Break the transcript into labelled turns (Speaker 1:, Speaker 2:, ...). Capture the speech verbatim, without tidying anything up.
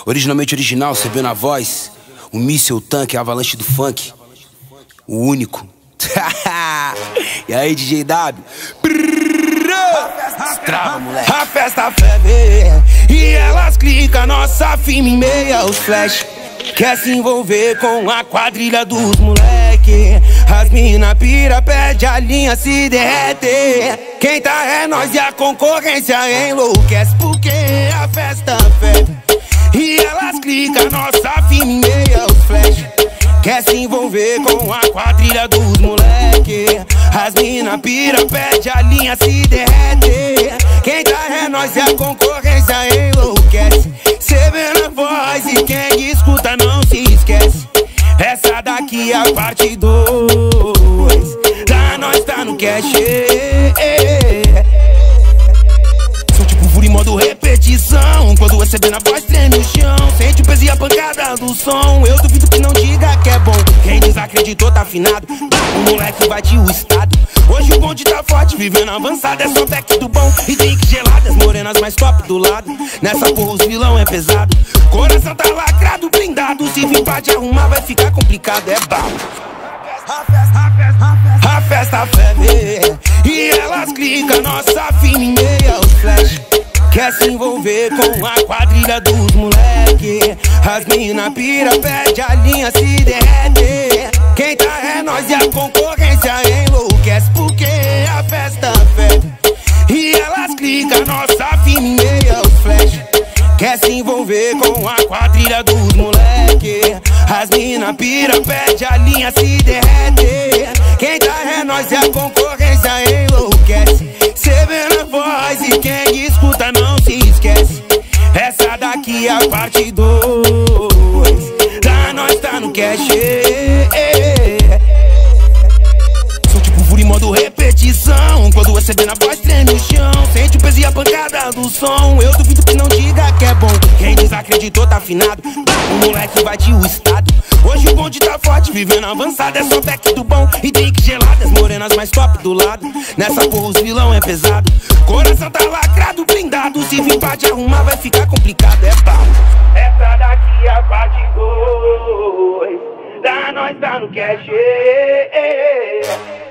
Speaker 1: Originalmente original, C B na voz. O míssil, o tanque, a avalanche do funk. O único. E aí, D J W? Estrava, moleque.
Speaker 2: A festa febre e elas clicam nossa firme em meia os flash. Quer se envolver com a quadrilha dos moleque. As mina pira, perde a linha, se derrete. Quem tá é nós e a concorrência enlouquece. Porque a festa febre e elas clicam nossa firme em meia os flash. Quer se envolver com a quadrilha dos moleque. As mina pira, perde a linha, se derrete. Quem tá é nós e a concorrência enlouquece. Cê vê na voz e quem escuta não se esquece. Essa daqui é a parte dois. Lá nós tá no cash. Sou tipo fúria em modo repetição. Quando receber na voz treme o chão. Sente o peso e a pancada do som. Eu duvido que não diga que é bom. Quem desacreditou tá afinado. O moleque invadiu o estado. Hoje o bonde tá forte, vivendo avançado. É só back do bom e drink geladas. Morenas mais top do lado. Nessa porra os vilão é pesado. Coração tá lacrado, blindado. Se vir pra te arrumar vai ficar complicado, é bala. A festa febre e elas clicam nossa firme em meia os flash. Quer se envolver com a quadrilha dos moleque. As mina pira, perde a linha, se derrete. Quem tá é nós e a concorrência enlouquece. Porque a festa febre e elas clicam nossa firme em meia os flash. Quer se envolver com a quadrilha dos moleque. As mina pira, perde a linha, se derrete. Quem tá é nós e a concorrência enlouquece. Cê vê na voz e quem escuta não se esquece. Essa daqui é a parte dois. Lá nós tá no cash. Sou tipo fúria em modo repetição. Quando receber na voz treme o chão. Sente o peso e a pancada do som. Eu duvido que não diga que é bom. Quem desacreditou tá afinado. O moleque invadiu o estado. Hoje o bonde tá forte, vivendo avançado. É só back do bom e drink geladas. Morenas mais top do lado. Nessa porra os vilão é pesado. Coração tá lacrado, blindado. Se vir pra te arrumar vai ficar complicado, é bala. Essa daqui é a parte dois. Lá nós tá no cash.